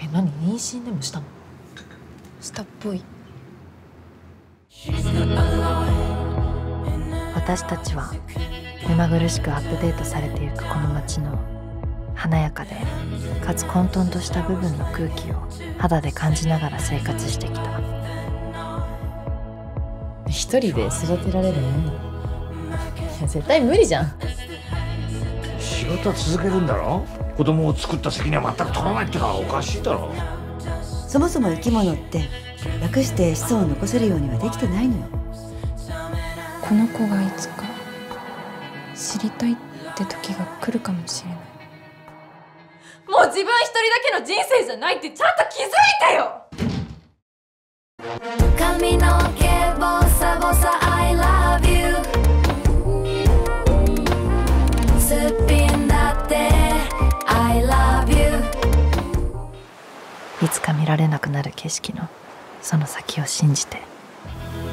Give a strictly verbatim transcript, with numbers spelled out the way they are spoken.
え、何、妊娠でもしたの？ したっぽい。 私たちは目まぐるしくアップデートされていくこの街の華やかでかつ混沌とした部分の空気を肌で感じながら生活してきた。 一人で育てられるもんなの？いや、絶対無理じゃん。 仕事続けるんだろ。子供を作った責任は全く取らないってのはおかしいだろ。 そもそも生き物って楽して子孫を残せるようにはできてないのよ。 この子がいつか知りたいって時が来るかもしれない。 もう自分一人だけの人生じゃないってちゃんと気づいてよ。 髪の毛ボサボサ I love you すっぴんだって I love you いつか見られなくなる景色のその先を信じて。